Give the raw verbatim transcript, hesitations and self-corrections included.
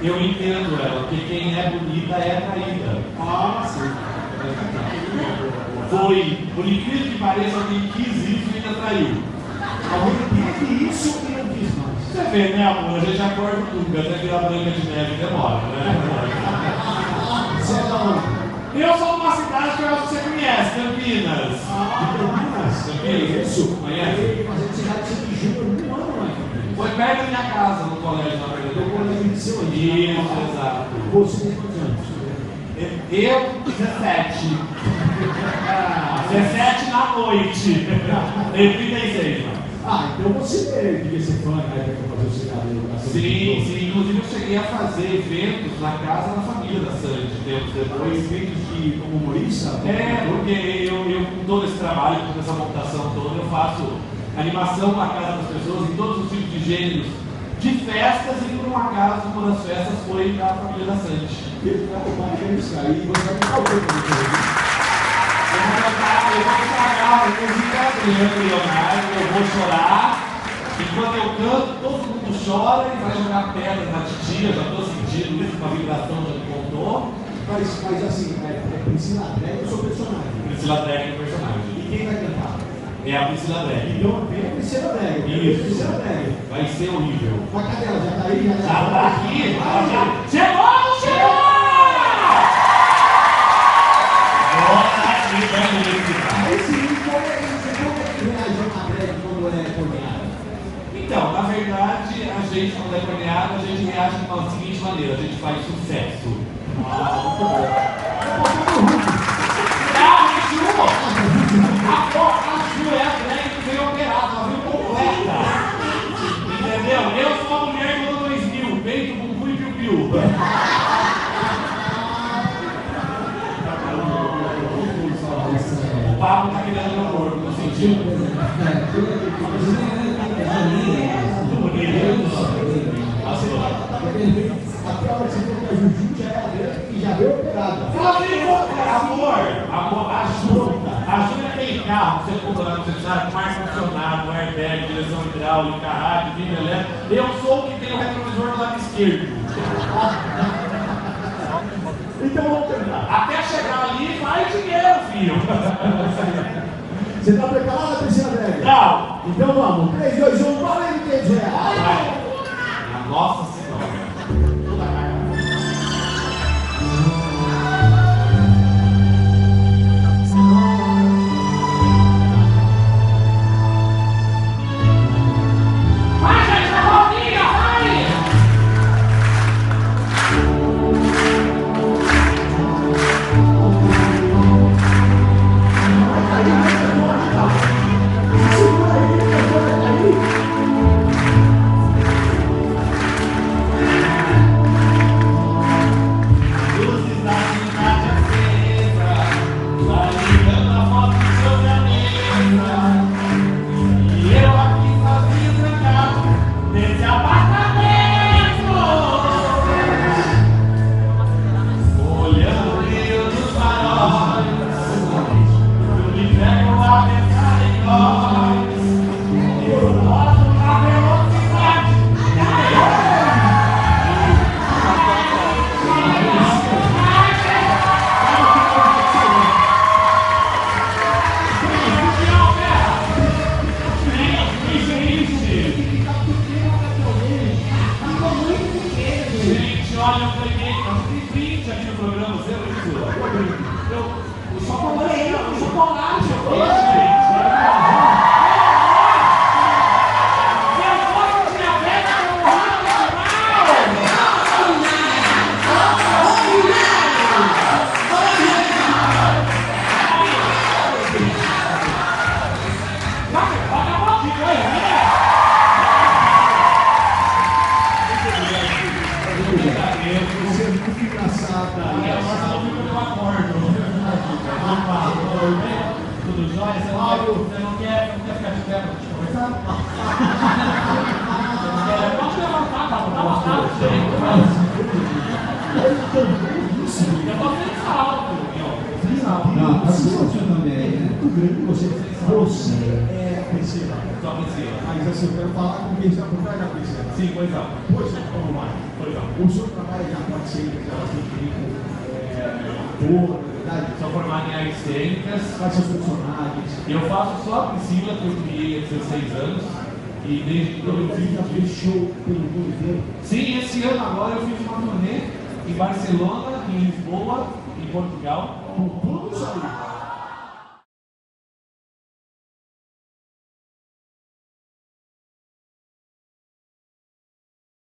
Eu entendo ela, porque quem é bonita é atraída. Ah, sim. Foi, por incrível que pareça, alguém quis isso e ainda traiu. Alguém teve isso e não quis mais. Você vê, né, amor? A gente acorda tudo, até virar branca de neve demora, né? Você é da onde? Eu sou de uma cidade que eu acho que você conhece, Campinas. Ah, Campinas. Campinas? Isso. Conhece? Mas a gente já tinha de junho, um ano lá em Campinas. Foi perto da minha casa, no colégio, na verdade. Eu colégio de seu Isso, exato. Você tem quantos anos? Eu, dezessete. dezessete na noite. Tenho trinta e seis, mano. Ah, então você devia ser fã, né? Para fazer o seriado de educação. Sim, sim. Inclusive eu cheguei a fazer eventos na casa da família da Sandy, tempos depois. Eventos de como humorista? É, porque eu, eu com todo esse trabalho, com essa montação toda, eu faço animação na casa das pessoas, em todos os tipos de gêneros, de festas, e por um acaso uma das festas foi da família da Sandy. Eu vou arriscar e você vai ficar o tempo de Eu vou cantar, eu vou estragar a música do Leonardo, eu vou chorar. Enquanto eu canto, todo mundo chora e vai jogar pedra na titia. Já estou sentindo isso, uma vibração já me contou. Mas, mas assim, é, é Priscila Dreg o seu personagem. Priscila Dreg é o personagem. E quem vai cantar? É a Priscila Dreg. Então vem a Priscila Dreg. Isso. Priscila Dreg. Vai ser horrível. Mas cadê ela? Já tá aí? Já, Já tá aqui? Já, já. Chegou ou não chegou? Aí sim, como é que reagiu a Dreg quando é corneada? Então, na verdade, a gente, quando é corneado, a gente reage de uma seguinte maneira: a gente faz sucesso. Ah, muito bom. Ah, a Ju! A Ju é a drag que veio operada, ela veio completa. Entendeu? Eu sou a mulher do ano dois mil, peito, bumbum e piu-piu. O Pablo tá querendo meu corpo, no sentido. Até a hora que você for pra Juju já é a drag e já veio operada. Amor, amor, ajuda. Ajuda aquele carro que você compra lá no cenário com ar-condicionado, airbag, direção hidráulica, rádio, vídeo elétrico. Eu sou o que tem o retrovisor do lado esquerdo. Então vamos terminar. Até chegar ali, vai dinheiro, filho. Você está preparada, Priscila Dreg? Não. Então vamos. três, dois, um, valendo, quem quiser. Nossa Senhora. Olha, eu peguei, eu fiz vinte aqui no programa, você viu? Eu, o chocolate, o chocolate, eu fiz, gente. Se eu fosse diabetes, eu morria Você é muito engraçada. Tudo jóia? Você não, você não quer, não quer ficar de pé pra te conversar? Pode levantar, tá? Dá uma tapa, gente. Eu tô sem salto, meu. Não, a sua também é muito grande. Você, você é a Priscila. Só piscina. Mas assim, eu quero falar com quem está por trás da piscina. Sim, pois não. Pois é, como mais? Pois não. O senhor trabalha já pode ser técnico, ator, verdade? Sou formado em artes cênicas. Faz seus personagens. Eu faço só a piscina que eu criei há dezesseis anos. E desde que eu Você já fez show pelo mundo inteiro? Sim, esse ano agora eu fiz uma turnê em Barcelona, em Lisboa, em Portugal. Com tudo isso aí.